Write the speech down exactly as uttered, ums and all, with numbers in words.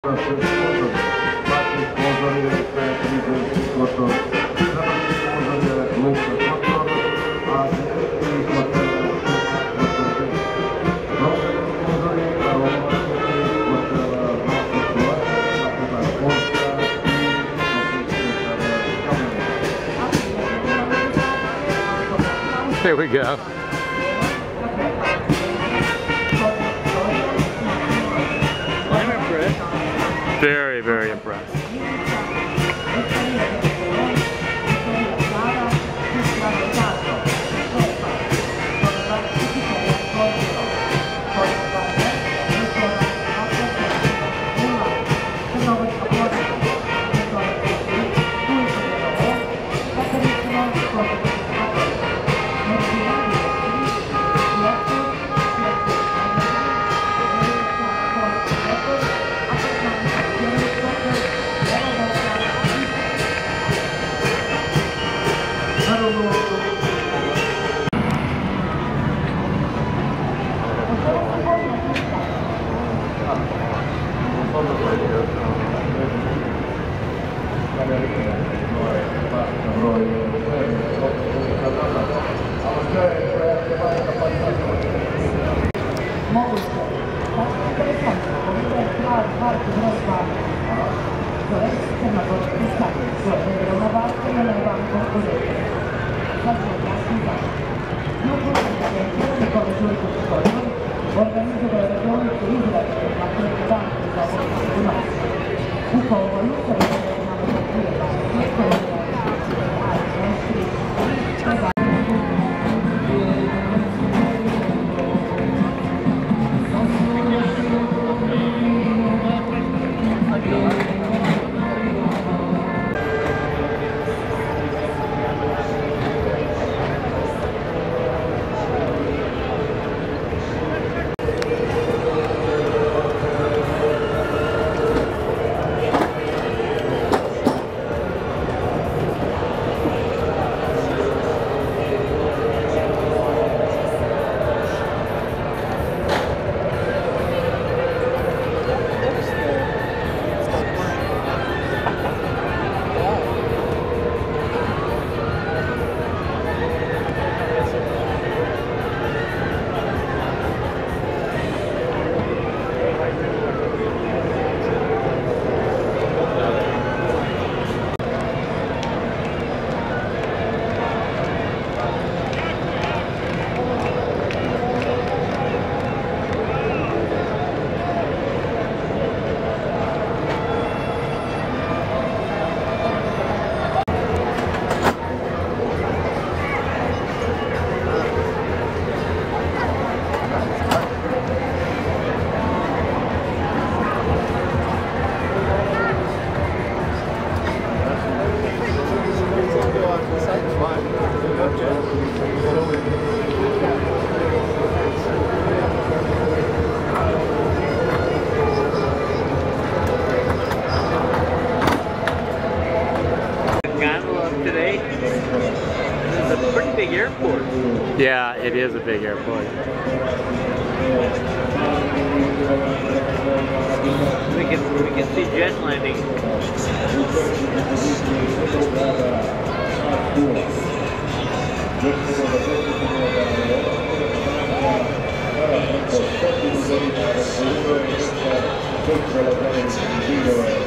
Kotor je prijateljski Kotor. Završi Kotor je luka Kotor, a i hotel Kotor. Kotor je aromatski hotela Dobrota, zapravo Boka i There we go. I'm impressed. Very, very impressed. Yeah, it is a big airport. We can we can see jet landing. Thank you.